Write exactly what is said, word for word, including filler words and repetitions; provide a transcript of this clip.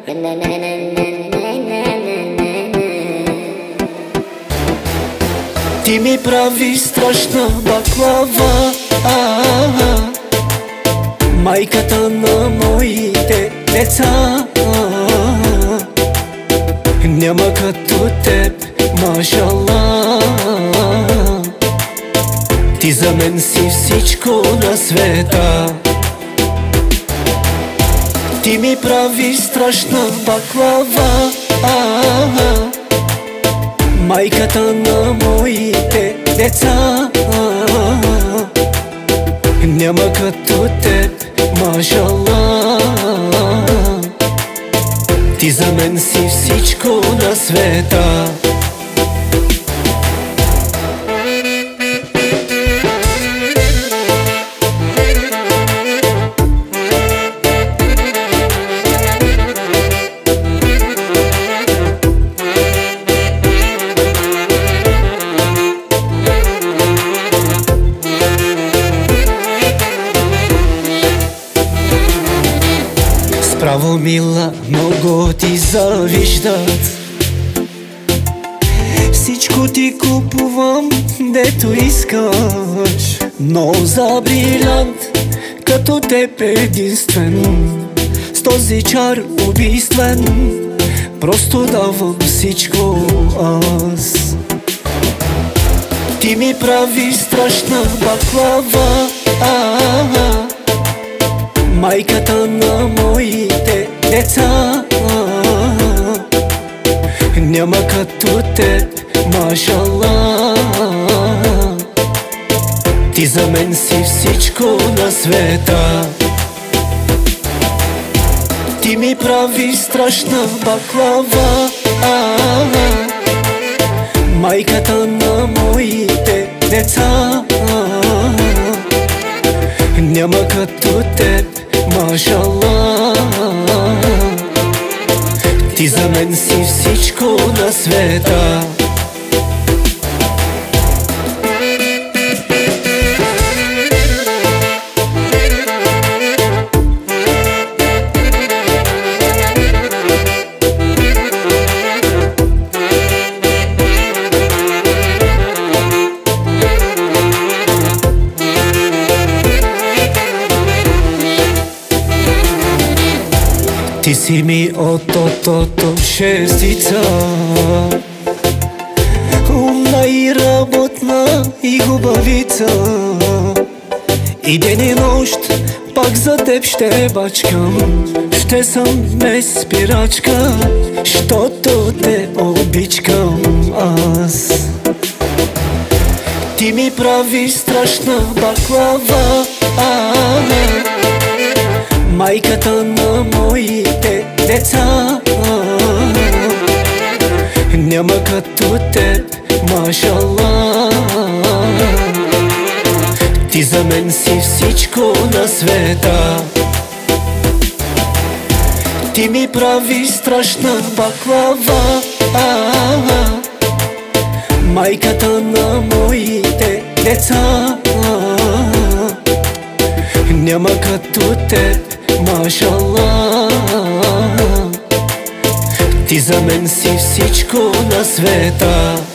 Ти ми прави страшна баклава, а-а-а, майката на моите деца. Няма като теб, машалла. Ти за мен си всичко на света. Ти ми прави страшна баклава, а-а-а, майката на моите деца. Няма като теб, машалла. Ти за мен си всичко на света. Право, мила, много ти завиждат. Всичко ти купувам, дето искаш, но за брилянт като теб единствен, с този чар убийствен, просто давам всичко аз. Ти ми прави страшна баклава, а-а-а, майката на моите деца. Няма като теб, машалла. Ти за мен си всичко на света. Ти ми прави страшна баклава, а-а-а, майката на моите деца. Няма като теб, машалла. Ти за мен си всичко на света. Ти си ми от-от-от шестица, умна и работна и хубавица. И ден и нощ пак за теб ще бачкам, ще съм без спирачка, щото те обичкам аз. Ти ми прави страшна баклава, а-а-а, майката на моите деца. Няма като теб, машалла. Ти за мен си всичко на света. Ти ми прави страшна баклава, а-а-а, майката на моите деца. Няма като теб, машалла. Ти за мен си всичко на света.